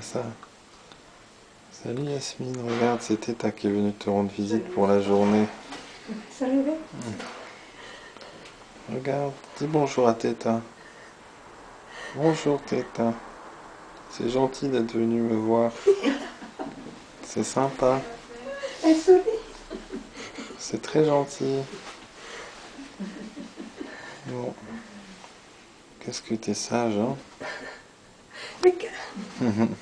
ça? Salut Yasmine, regarde, c'est Teta qui est venue te rendre visite pour la journée. Salut. Regarde, dis bonjour à Teta. Bonjour Teta. C'est gentil d'être venu me voir. C'est sympa. Elle sourit. C'est très gentil. Bon. Qu'est-ce que t'es sage, hein? Regarde.